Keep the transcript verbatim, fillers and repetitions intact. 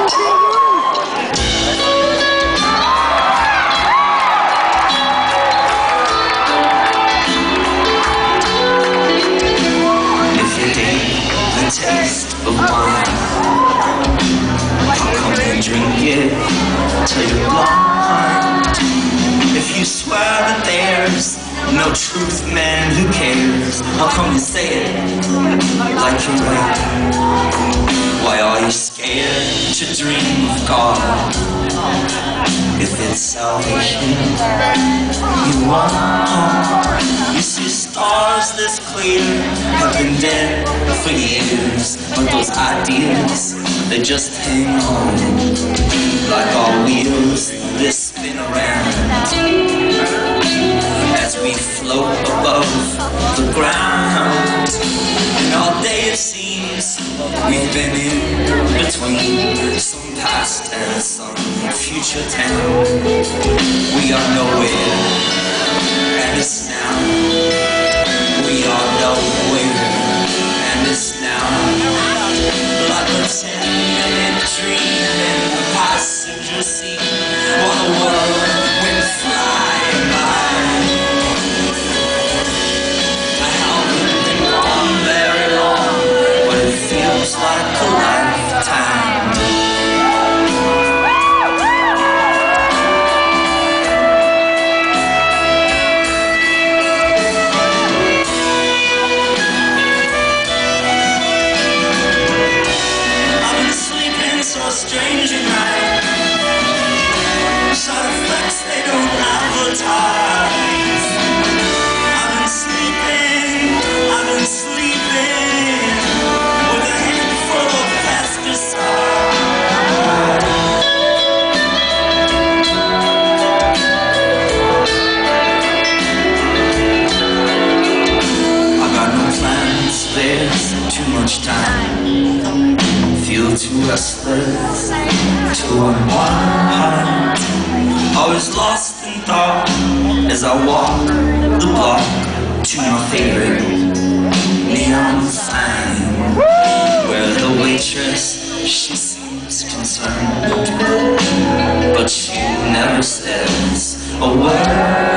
Taste of wine, how come and drink it till you're blind? If you swear that there's no truth, man, who cares? How come you say it like you're right? Why are you scared to dream of God? If it's salvation you want, you see stars this clear have been dead for years, but those ideas, they just hang on like our wheels, they spin around as we float above the ground. And all day it seems we've been in between some past and some future town. We are nowhere and it's now. We are nowhere and it's now. Like a ten minute dream in the passenger seat while the world went flying by. I haven't been gone very long, but it feels like a lifetime. Strange at night, side effects they don't advertise. I've been sleeping, I've been sleeping with a head full of pesticide. I got no plans, there's too much time. Feel too restless to unwind. I was lost in thought as I walk the block to my favorite neon sign, where the waitress, she seems concerned, but she never says a word.